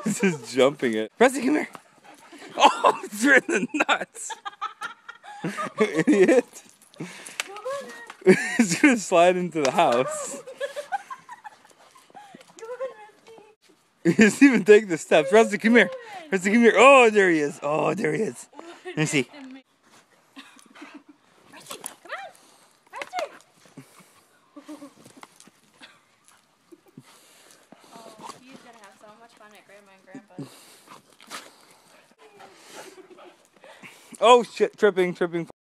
He's just jumping it. Rusty, come here. Oh, it's right in the nuts. Idiot. He's gonna slide into the house. He doesn't even take the steps. Rusty, come here. Rusty, come here. Oh, there he is. Oh, there he is. Let me see. Rusty, come on. Rusty. Oh, he's gonna have so much fun at Grandma and Grandpa's. Oh shit! Tripping.